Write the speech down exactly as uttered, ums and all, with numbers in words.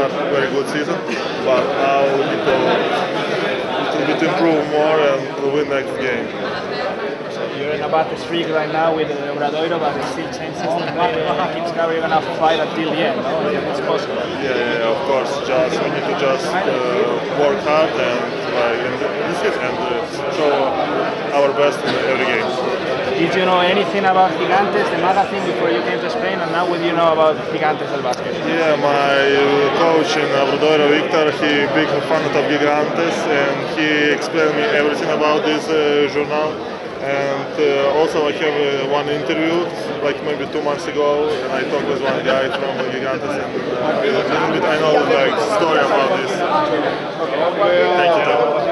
have a very good season, but now we need to, to, to improve more and to win next game. You're in a bad streak right now with uh, Obradoiro, but it still changes the play. Keeps You're gonna fight until the end, no? If it's possible. Yeah, yeah, yeah, of course. Just we need to just uh, work hard and like in this case and uh, show our best in every game. Did you know anything about Gigantes, the magazine, before you came to Spain, and now what do you know about Gigantes del Basket? Yeah, my coach in Obradoiro, Victor, he big fan of Gigantes, and he explained me everything about this uh, journal. And uh, also I have uh, one interview, like maybe two months ago, and I talked with one guy from Gigantes, and uh, a little bit I know like story about this. Thank you.